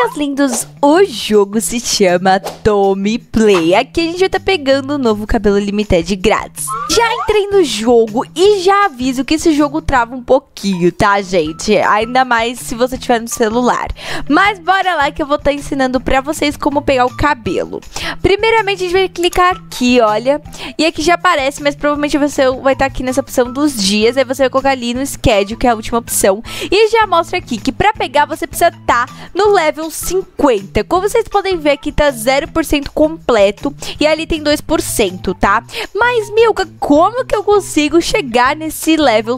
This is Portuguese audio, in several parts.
seus lindos, o jogo se chama Tome Play. Aqui a gente vai estar pegando o novo cabelo limited grátis. Já entrei no jogo e já aviso que esse jogo trava um pouquinho, tá, gente? Ainda mais se você tiver no celular. Mas bora lá que eu vou estar ensinando pra vocês como pegar o cabelo. Primeiramente a gente vai clicar aqui, olha. E aqui já aparece, mas provavelmente você vai estar aqui nessa opção dos dias. Aí você vai colocar ali no schedule, que é a última opção. E já mostra aqui que pra pegar você precisa estar no level 50. Como vocês podem ver aqui tá 0% completo e ali tem 2%, tá? Mas, Milka, como que eu consigo chegar nesse level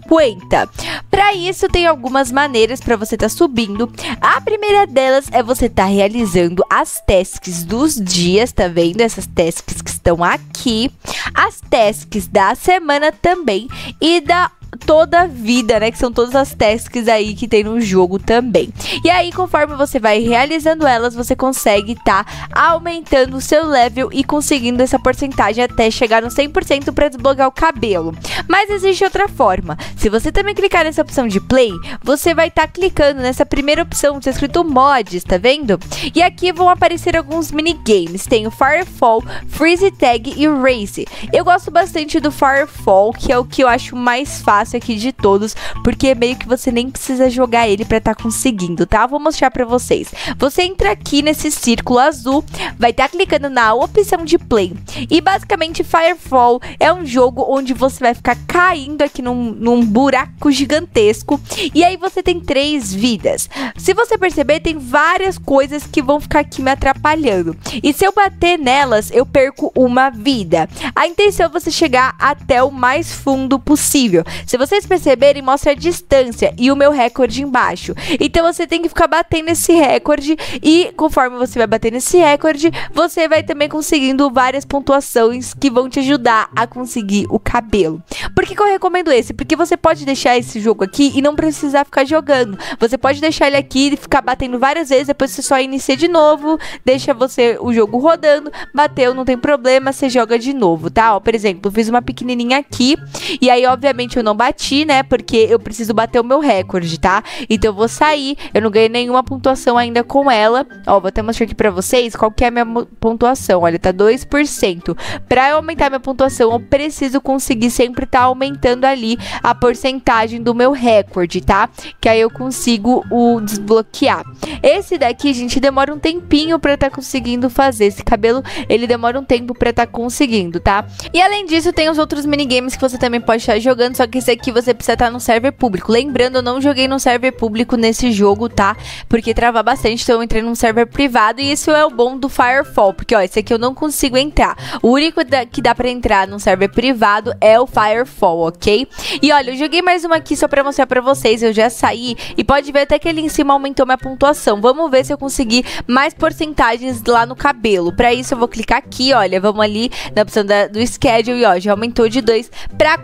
50? Para isso tem algumas maneiras para você estar subindo. A primeira delas é você estar realizando as tasks dos dias, tá vendo? Essas tasks que estão aqui. As tasks da semana também e da toda a vida, né, que são todas as tasks aí que tem no jogo também. E aí, conforme você vai realizando elas, você consegue aumentando o seu level e conseguindo essa porcentagem até chegar no 100% para desbloquear o cabelo. Mas existe outra forma. Se você também clicar nessa opção de play, você vai estar clicando nessa primeira opção, tá escrito mods, tá vendo? E aqui vão aparecer alguns minigames. Tem o Firefall, Freeze Tag e Race. Eu gosto bastante do Firefall, que é o que eu acho mais fácil aqui de todos, porque meio que você nem precisa jogar ele pra estar conseguindo, tá? Vou mostrar pra vocês. Você entra aqui nesse círculo azul, vai estar clicando na opção de play. E basicamente Firefall é um jogo onde você vai ficar caindo aqui num buraco gigantesco. E aí você tem 3 vidas. Se você perceber, tem várias coisas que vão ficar aqui me atrapalhando. E se eu bater nelas, eu perco uma vida. A intenção é você chegar até o mais fundo possível. Se vocês perceberem, mostra a distância e o meu recorde embaixo. Então você tem que ficar batendo esse recorde e conforme você vai batendo esse recorde, você vai também conseguindo várias pontuações que vão te ajudar a conseguir o cabelo. Por que eu recomendo esse? Porque você pode deixar esse jogo aqui e não precisar ficar jogando. Você pode deixar ele aqui e ficar batendo várias vezes, depois você só inicia de novo, deixa o jogo rodando, bateu, não tem problema, você joga de novo, tá? Ó, por exemplo, eu fiz uma pequenininha aqui e aí obviamente eu não bati, né? Porque eu preciso bater o meu recorde, tá? Então eu vou sair, eu não ganhei nenhuma pontuação ainda com ela. Ó, vou até mostrar aqui pra vocês qual que é a minha pontuação. Olha, tá 2%. Pra eu aumentar minha pontuação, eu preciso conseguir sempre estar aumentando ali a porcentagem do meu recorde, tá? Que aí eu consigo desbloquear. Esse daqui, gente, demora um tempinho pra estar conseguindo fazer. Esse cabelo, ele demora um tempo pra estar conseguindo, tá? E além disso, tem os outros minigames que você também pode estar jogando, só que esse aqui você precisa estar no server público. Lembrando, eu não joguei no server público nesse jogo, tá? Porque trava bastante, então eu entrei num server privado e isso é o bom do Firefall, porque ó, esse aqui eu não consigo entrar. O único que dá pra entrar num server privado é o Firefall, ok? E olha, eu joguei mais uma aqui só pra mostrar pra vocês, eu já saí e pode ver até que ali em cima aumentou minha pontuação. Vamos ver se eu conseguir mais porcentagens lá no cabelo. Pra isso eu vou clicar aqui, olha, vamos ali na opção do schedule e ó, já aumentou de 2 pra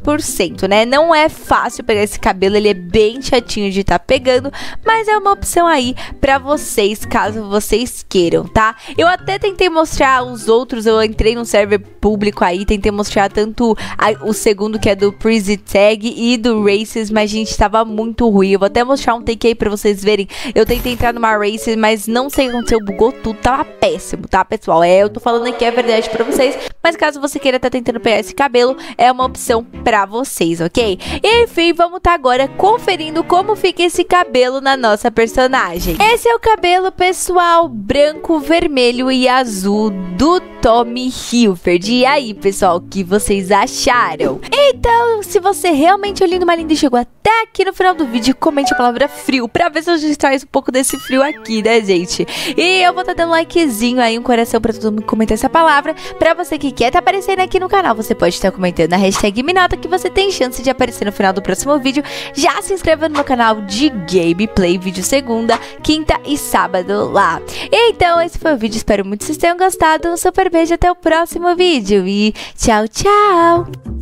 4%, né? Não é fácil pegar esse cabelo, ele é bem chatinho de estar pegando, mas é uma opção aí pra vocês, caso vocês queiram, tá? Eu até tentei mostrar os outros, eu entrei no server público aí, tentei mostrar tanto o segundo, que é do Freeze Tag, e do Races, mas gente, tava muito ruim. Eu vou até mostrar um take aí pra vocês verem. Eu tentei entrar numa Races, mas não sei o que aconteceu, bugou tudo, tava péssimo, tá, pessoal? Eu tô falando aqui a verdade pra vocês, mas caso você queira estar tentando pegar esse cabelo, é uma opção pra vocês, ok? Enfim, vamos estar agora conferindo como fica esse cabelo na nossa personagem. Esse é o cabelo, pessoal, branco, vermelho e azul do Tommy Hilfiger. E aí, pessoal, o que vocês acharam? Então, se você realmente é lindo, uma linda e chegou até aqui no final do vídeo, comente a palavra frio, pra ver se a gente traz um pouco desse frio aqui, né, gente? E eu vou estar dando um likezinho aí, um coração pra todo mundo comentar essa palavra. Pra você que quer estar aparecendo aqui no canal, você pode estar comentando a hashtag Minota, que você tem chance de aparecer no final do próximo vídeo. Já se inscreva no meu canal de gameplay, vídeo segunda, quinta e sábado lá. Então, esse foi o vídeo, espero muito que vocês tenham gostado. Um super beijo, até o próximo vídeo e tchau, tchau!